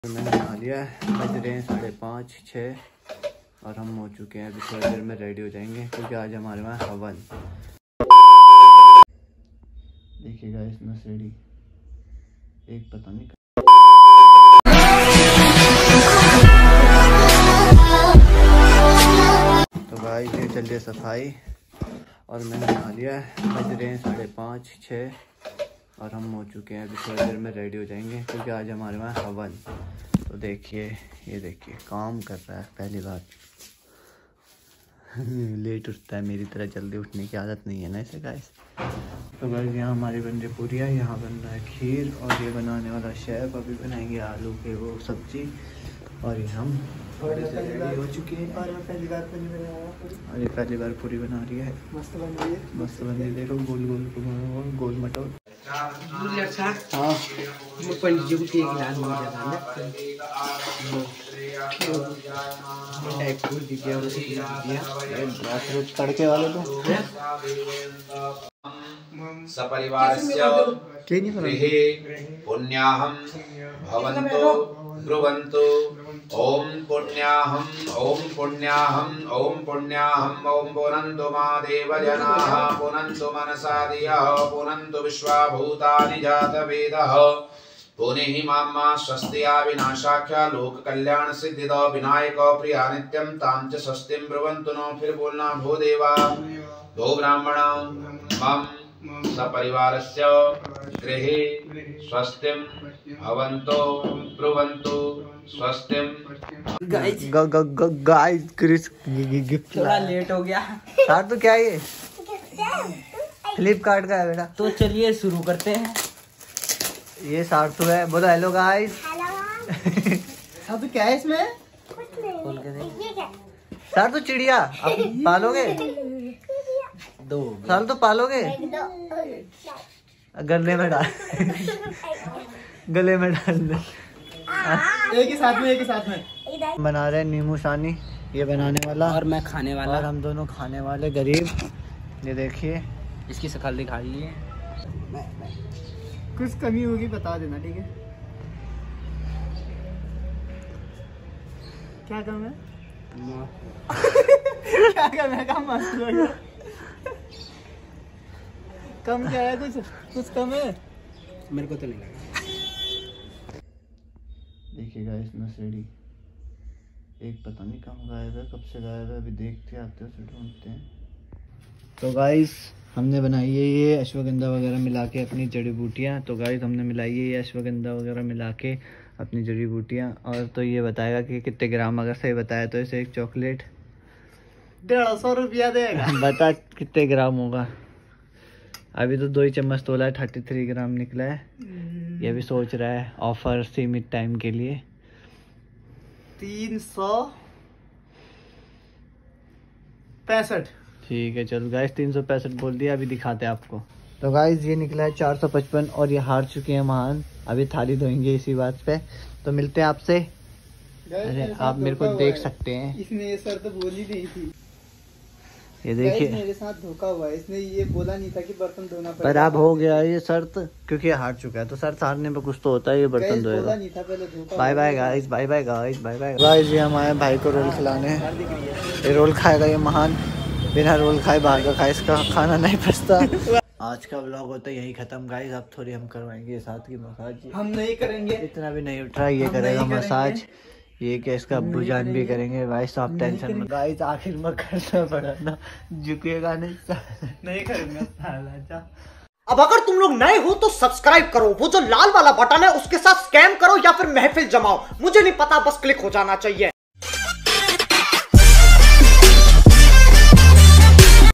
मैंने नहा लिया है, बज रहे हैं 5:30 6 और हम हो चुके हैं। अभी थोड़ी देर में रेडी हो जाएंगे क्योंकि आज हमारे वहाँ हवन। देखिएगा इस नशेड़ी एक पता नहीं। तो भाई ये चल रही है सफाई और मैंने नहा लिया है, बज रहे हैं 5:30 6 और हम हो चुके हैं। अभी थोड़ी देर में रेडी हो जाएंगे क्योंकि आज हमारे वहाँ हवन। तो देखिए ये देखिए काम कर रहा है पहली बार। लेट उठता है, मेरी तरह जल्दी उठने की आदत नहीं है ना इसे गाइस। तो गाइस यहाँ हमारी बन रही पूरियाँ, यहाँ बन रहा है खीर और ये बनाने वाला शेफ अभी बनाएंगे आलू के वो सब्जी। और ये हम रेडी हो चुके हैं और मैं पहली बार पूरी बना रहा हूँ। और ये पहली बार पूरी बना रही है, मस्त बन रही है, मस्त बन रही है। देखो गोल गोल गोल मटोल। हाँ पंडित जी को केक ला तड़के वाले तो सपरिवारस्य गृहे पुण्याहं भवन्तु ब्रुवन्तु। ओम पुण्याहं ओम पुण्याहं ओम पुण्याहं ओम पुनन्तु मा देवजनाः पुनन्तु मनसा धियः पुनन्तु विश्वाभूतानि जातवेदः पुनेहि मां स्वस्तिया विनाशाख्या लोक कल्याण सिद्धिदा विनायक प्रिया नित्यं तां च स्वस्तिं ब्रुवन्तु। नो फिर बोलना भो देवा भो ब्राह्मणा मम सपरिवारस्य गृहे स्वस्तिं भवन्तु ब्रुवन्तु स्वस्तिं। गाइस क्रिस गिफ्ट थोड़ा लेट हो गया यार। तो क्या ये फ्लिपकार्ट का है बेटा। तो चलिए शुरू करते हैं। ये सार्थु है, बोलो हेलो गाइस। अब क्या है इसमें? खोल के देख। सार्थु चिड़िया अब पालोगे? दो साल तो पालोगे? गले में डाल गले में डाल दे। एक ही साथ में बना रहे नींबू सानी, ये बनाने वाला और मैं खाने वाला और हम दोनों खाने वाले गरीब। ये देखिए इसकी शक्ल दिखाई है। कुछ कमी होगी बता देना, ठीक है? क्या कम है? क्या कम है? कम मस्त लग। कम क्या है? कुछ कम है? मेरे को तो नहीं लगा। देखिएगा इस नशेड़ी एक पता नहीं कहाँ गायब है, कब से गायब है। अभी देखते आते हैं, ढूंढते हैं। तो गाइस हमने बनाई है ये अश्वगंधा वगैरह मिला के अपनी जड़ी बूटियाँ। तो गाइस हमने मिलाई है ये अश्वगंधा वगैरह मिला के अपनी जड़ी बूटियाँ। और तो ये बताएगा कि कितने ग्राम, अगर सही बताया तो इसे एक चॉकलेट 150 रुपया देगा। बता कितने ग्राम होगा? अभी तो 2 ही चम्मच तोला है, 33 ग्राम निकला है। ये भी सोच रहा है ऑफर सीमित टाइम के लिए 365। ठीक है चलो गाइस 365 बोल दिया, अभी दिखाते हैं आपको। तो गाइस ये निकला है 455 और ये हार चुके हैं महान। अभी थाली धोएंगे इसी बात पे। तो मिलते हैं आपसे। अरे आप मेरे को देख सकते हैं, इसने ये शर्त बोली नहीं थी। ये देखिए मेरे साथ धोखा हुआ है, इसने ये बोला नहीं था कि बर्तन धोना पर अब हो गया ये शर्त क्योंकि हार चुका है। तो शर्त हारने पे कुछ तो होता है, ये बर्तन धोएगा। Bye bye guys, bye bye guys, bye bye guys. ये हमारे भाई को रोल खिलाने हैं, ये रोल खाएगा ये महान। बिना रोल खाए बाहर का खाए इसका खाना नहीं पचता। आज का व्लॉग होता है यही खत्म गाइस। अब थोड़ी हम करवाएंगे साथ की मसाज। हम नहीं करेंगे, इतना भी नहीं उठ रहा, ये करेगा मसाज। ये क्या इसका अब्बू जान भी करेंगे। गाइस आप टेंशन मत। गाइस आखिर में करना पड़ा ना, झुकेगा नहीं करेंगे। अब अगर तुम लोग नए हो तो सब्सक्राइब करो, वो जो लाल वाला बटन है उसके साथ स्कैम करो या फिर महफिल जमाओ, मुझे नहीं पता, बस क्लिक हो जाना चाहिए।